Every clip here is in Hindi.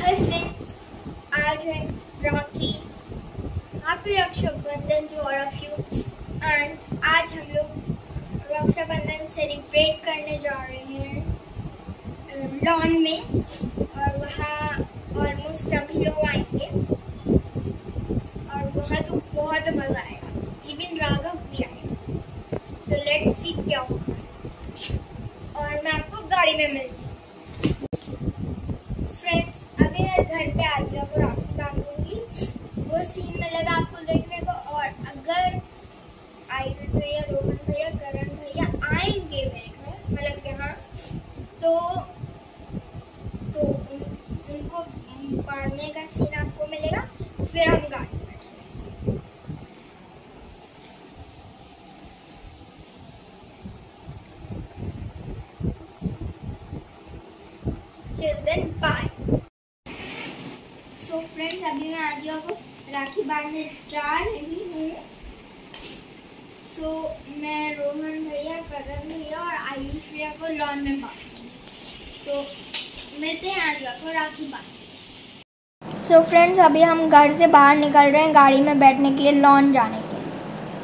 हाय फ्रेंड्स, आज है Rakhi. Happy Rakshabandhan to all of you. And आज हम लोग रक्षाबंधन सेलिब्रेट करने जा रहे हैं लॉन में, और वहाँ ऑलमोस्ट सभी लोग आएंगे और वहाँ तो बहुत मज़ा आएगा। इवन राघव भी आएगा, तो लेट्स सी क्या होगा। और मैं आपको गाड़ी में मिलती हूँ। फ्रेंड्स, अभी मैं घर पे आदिया को राखी बांधूंगी, वो सीन मिलेगा आपको देखने को। और अगर आयुष भैया, रोहन भैया, करण भैया आएंगे मेरे घर, मतलब यहाँ, तो उनको बांधने का सीन आपको मिलेगा। फिर हम गाड़ी में चलेंगे। Till then, bye. So friends, अभी मैं आदिया को राखी बांधने जा रही हूँ। So मैं रोहन भैया, करण भैया और आयुष भैया को लॉन में बांधूंगी। तो मिलते हैं आदिया को राखी बांधने। So फ्रेंड्स, अभी हम घर से बाहर निकल रहे हैं गाड़ी में बैठने के लिए लॉन जाने के लिए।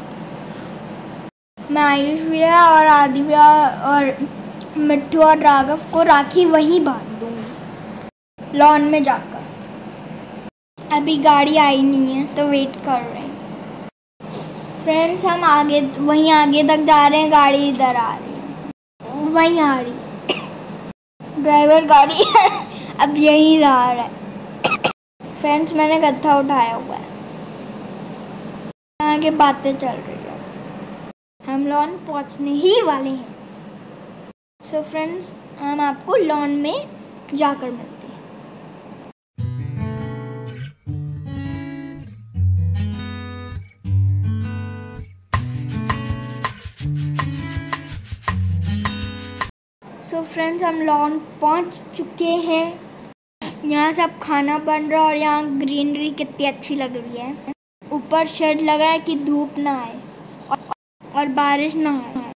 मैं आयुष भैया और आदि भैया और मिट्टू और राघव को राखी वहीं बांध दूंगी लॉन में जाकर। अभी गाड़ी आई नहीं है तो वेट कर रहे हैं। फ्रेंड्स, हम वहीं आगे तक जा रहे हैं, गाड़ी इधर आ रही है, वहीं आ रही है। ड्राइवर गाड़ी अब यहीं जा रहा है। फ्रेंड्स, मैंने गत्था उठाया हुआ है, आगे बातें चल रही है, हम लॉन पहुंचने ही वाले हैं। सो फ्रेंड्स, हम आपको लॉन में जाकर मिलते हैं। सो फ्रेंड्स, हम लॉन पहुंच चुके हैं। यहाँ सब खाना बन रहा है और यहाँ ग्रीनरी कितनी अच्छी लग रही है। ऊपर शेड लगा है कि धूप ना आए और बारिश ना आए।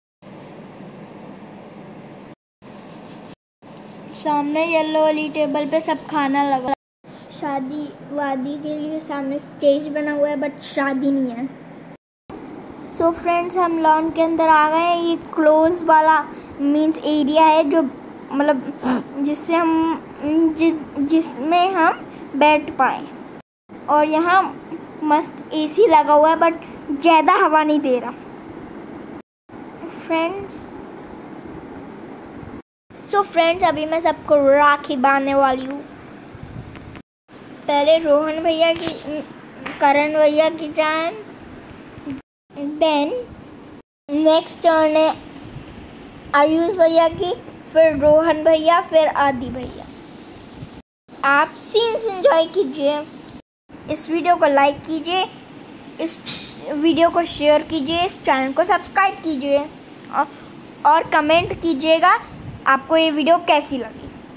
सामने येलो वाली टेबल पे सब खाना लगा। शादी वादी के लिए सामने स्टेज बना हुआ है, बट शादी नहीं है। सो फ्रेंड्स, हम लॉन के अंदर आ गए हैं। ये क्लोज वाला मीन्स एरिया है, जो मतलब जिसमें हम बैठ पाए। और यहाँ मस्त एसी लगा हुआ है, बट ज़्यादा हवा नहीं दे रहा। सो फ्रेंड्स, अभी मैं सबको राखी बांधने वाली हूँ। पहले रोहन भैया की, करण भैया की चांस, देन नेक्स्ट टर्न है आयुष भैया की, फिर रोहन भैया, फिर आदि भैया। आप सीन्स एंजॉय कीजिए। इस वीडियो को लाइक कीजिए, इस वीडियो को शेयर कीजिए, इस चैनल को सब्सक्राइब कीजिए और कमेंट कीजिएगा आपको ये वीडियो कैसी लगी।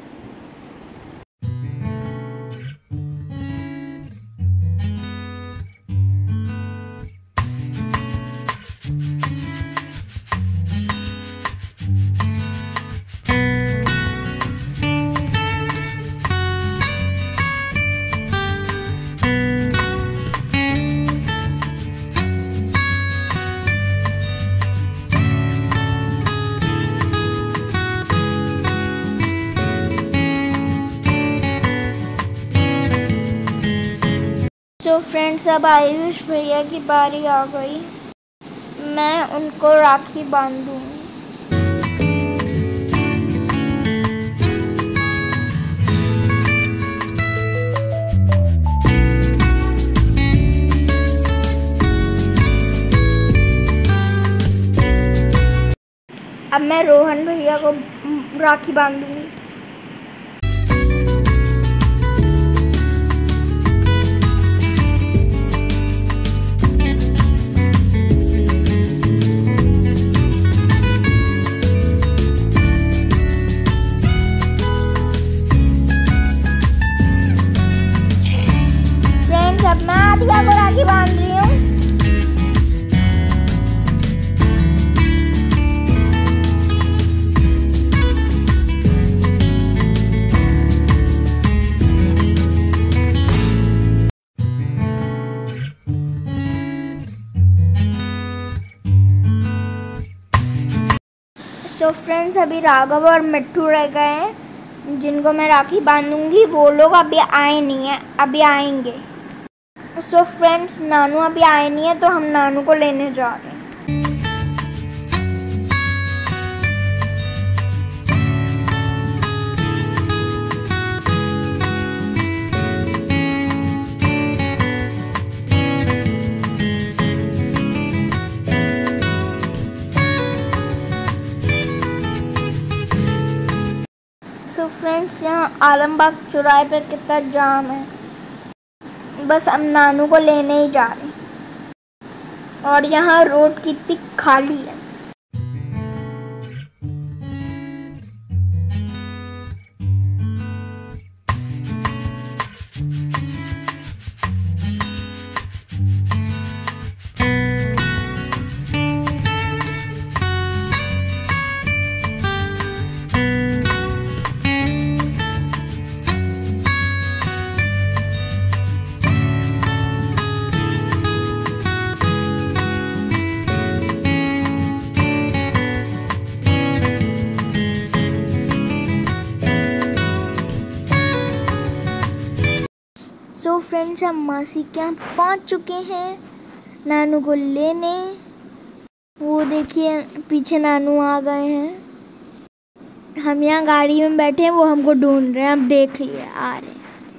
तो फ्रेंड्स, अब आयुष भैया की बारी आ गई। मैं उनको राखी बांधूंगी। अब मैं रोहन भैया को राखी बांधूंगी। अब मैं आदिया को राखी बांध रही हूँ। फ्रेंड्स अभी राघव और मिट्ठू रह गए हैं जिनको मैं राखी बांधूंगी। वो लोग अभी आए नहीं हैं, अभी आएंगे। सो फ्रेंड्स नानू अभी आए नहीं है तो हम नानू को लेने जा रहे हैं। सो फ्रेंड्स यहाँ आलमबाग चौराहे पे कितना जाम है। बस हम नानू को लेने ही जा रहे हैं और यहाँ रोड कितनी खाली है। सो फ्रेंड्स हम मासी के यहाँ पहुँच चुके हैं नानू को लेने। वो देखिए पीछे नानू आ गए हैं। हम यहाँ गाड़ी में बैठे हैं, वो हमको ढूंढ रहे हैं। अब देख लिए आ रहे हैं।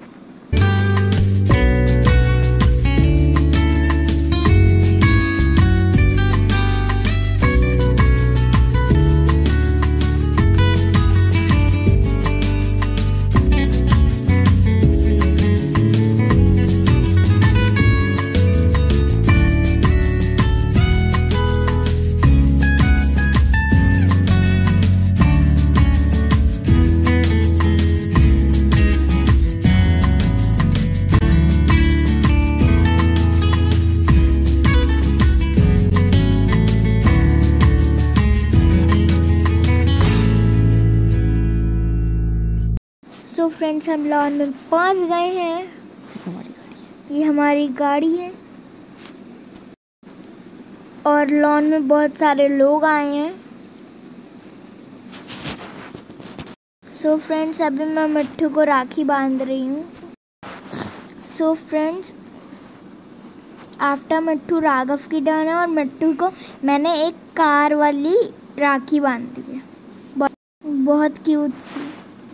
सो फ्रेंड्स हम लॉन में पहुंच गए हैं। ये हमारी गाड़ी है और लॉन में बहुत सारे लोग आए हैं। सो फ्रेंड्स अभी मैं मिट्ठू को राखी बांध रही हूँ। सो फ्रेंड्स आफ्टर मिट्ठू राघव की टर्न है और मिट्ठू को मैंने एक कार वाली राखी बांध दी है, बहुत क्यूट सी।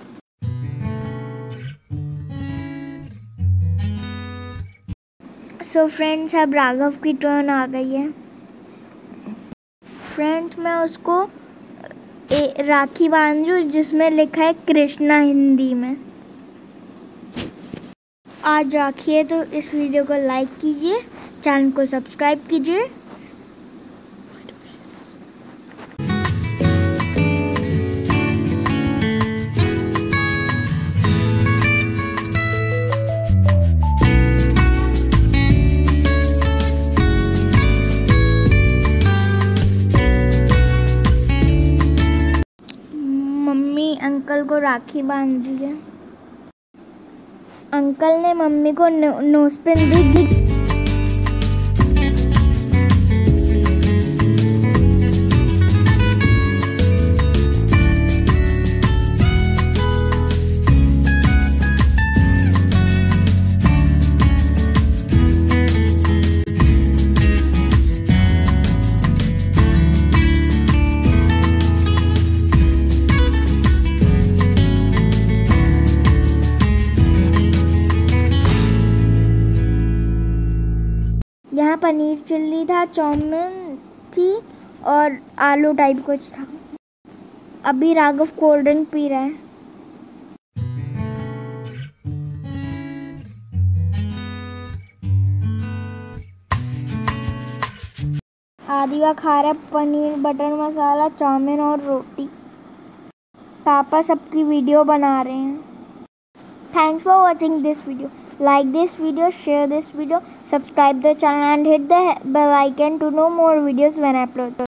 सो फ्रेंड्स अब राघव की टर्न आ गई है। फ्रेंड्स मैं उसको राखी बांध रही हूँ जिसमें लिखा है कृष्णा हिंदी में। आज राखी है तो इस वीडियो को लाइक कीजिए, चैनल को सब्सक्राइब कीजिए। मम्मी अंकल को राखी बांध दी है। अंकल ने मम्मी को नोज पिन दी। यहाँ पनीर चिल्ली था, चाउमीन थी और आलू टाइप कुछ था। अभी राघव कोल्ड ड्रिंक पी रहा है। आदिवा खा रहा पनीर बटर मसाला, चाउमीन और रोटी। पापा सबकी वीडियो बना रहे हैं। Thanks for watching this video. Like this video, share this video, subscribe the channel and hit the bell icon to know more videos when I upload.